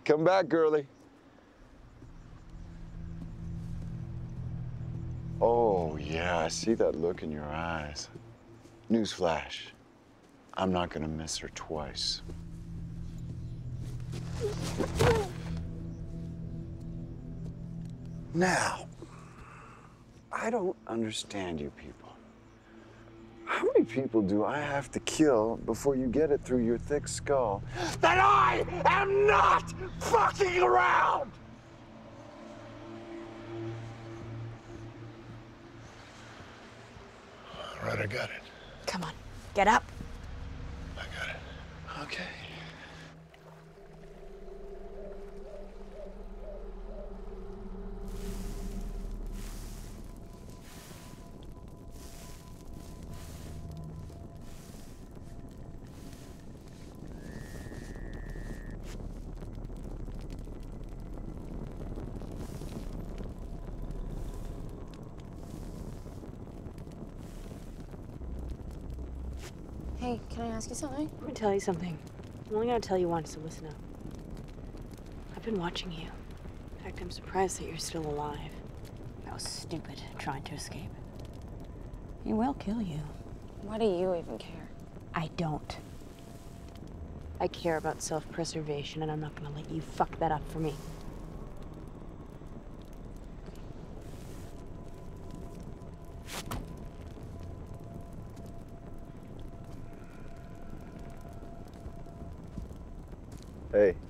Come back, girlie. Oh, yeah, I see that look in your eyes. Newsflash, I'm not gonna miss her twice. Now, I don't understand you people. How many people do I have to kill before you get it through your thick skull that I am not fucking around? All right, I got it. Come on, get up. I got it. Okay. Hey, can I ask you something? Let me tell you something. I'm only gonna tell you once, so listen up. I've been watching you. In fact, I'm surprised that you're still alive. That was stupid, trying to escape. He will kill you. Why do you even care? I don't. I care about self-preservation, and I'm not gonna let you fuck that up for me. Hey.